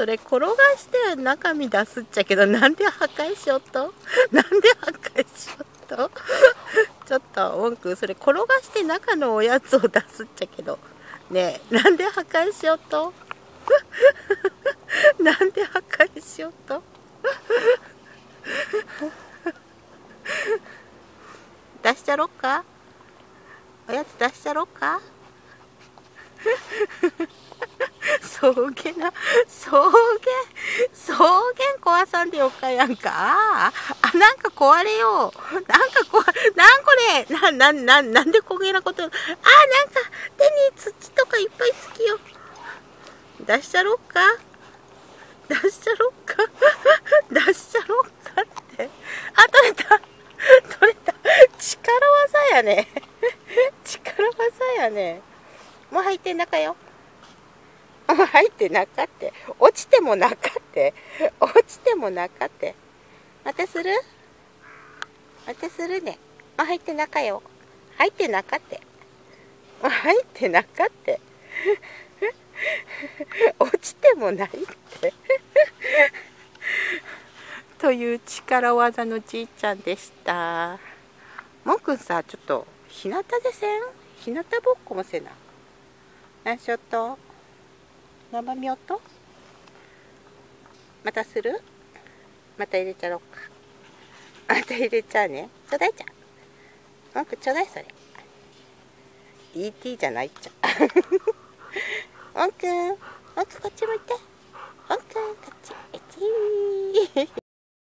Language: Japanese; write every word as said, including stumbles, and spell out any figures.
それ転がして中身出すっちゃけど、なんで破壊しよっとなんで破壊しよっとちょっと文句、それ転がして中のおやつを出すっちゃけどねえ、なんで破壊しよっとなんで破壊しよっと出しちゃろっか、おやつ出しちゃろっか草原な、草原、草原壊さんでよかやんか。ああ、なんか壊れよう。なんか壊、なんこれ、な、な、な、なんでこげなこと。あ、なんか手に土とかいっぱいつきよ。出しちゃろっか、出しちゃろっか出しちゃろっかって。あ、取れた取れた、力技やね力技やね。もう入ってん中よ。入ってなかって、落ちてもなかって、落ちてもなかって。またする、またするね。あ、入って中よ。入ってなかって、入ってなかって落ちてもないってという力技のじいちゃんでした。もんくんさ、ちょっと日向でせん、日向ぼっこもせな。なんしょっと生みおと、またする、また入れちゃろうか。また入れちゃうね。ちょうだいじゃん。文句ちょうだいそれ。イーティー じゃないっちゃ。文句、文句こっち向いて。文句こっち。えちー